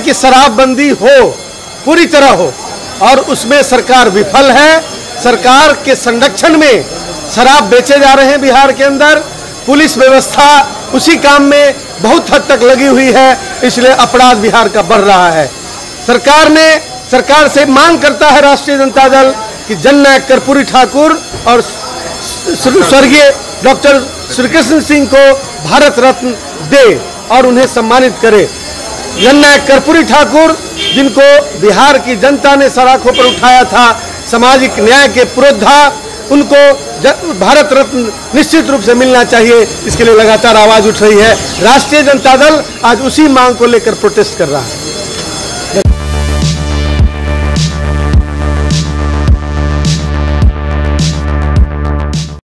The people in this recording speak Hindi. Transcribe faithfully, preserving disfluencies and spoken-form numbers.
कि शराबबंदी हो, पूरी तरह हो, और उसमें सरकार विफल है। सरकार के संरक्षण में शराब बेचे जा रहे हैं बिहार के अंदर। पुलिस व्यवस्था उसी काम में बहुत हद तक लगी हुई है, इसलिए अपराध बिहार का बढ़ रहा है। सरकार ने सरकार से मांग करता है राष्ट्रीय जनता दल कि जननायक कर्पूरी ठाकुर और स्वर्गीय डॉक्टर श्रीकृष्ण सिंह को भारत रत्न दे और उन्हें सम्मानित करे। जननायक कर्पूरी ठाकुर, जिनको बिहार की जनता ने सलाखों पर उठाया था, सामाजिक न्याय के पुरोधा, उनको भारत रत्न निश्चित रूप से मिलना चाहिए। इसके लिए लगातार आवाज उठ रही है। राष्ट्रीय जनता दल आज उसी मांग को लेकर प्रोटेस्ट कर रहा है।